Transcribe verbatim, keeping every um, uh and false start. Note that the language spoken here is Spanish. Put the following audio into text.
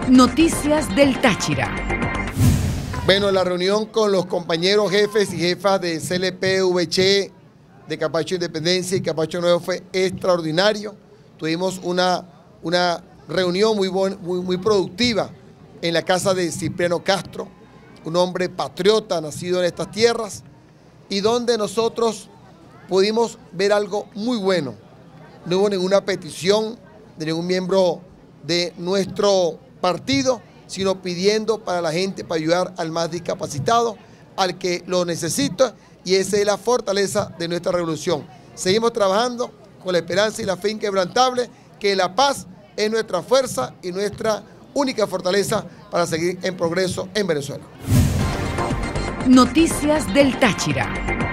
Noticias del Táchira. Bueno, la reunión con los compañeros jefes y jefas de C L P, V C, de Capacho Independencia y Capacho Nuevo fue extraordinario. Tuvimos una, una reunión muy, bon, muy, muy productiva en la casa de Cipriano Castro, un hombre patriota nacido en estas tierras, y donde nosotros pudimos ver algo muy bueno. No hubo ninguna petición de ningún miembro de nuestro partido, sino pidiendo para la gente, para ayudar al más discapacitado, al que lo necesita, y esa es la fortaleza de nuestra revolución. Seguimos trabajando con la esperanza y la fe inquebrantable, que la paz es nuestra fuerza y nuestra única fortaleza para seguir en progreso en Venezuela. Noticias del Táchira.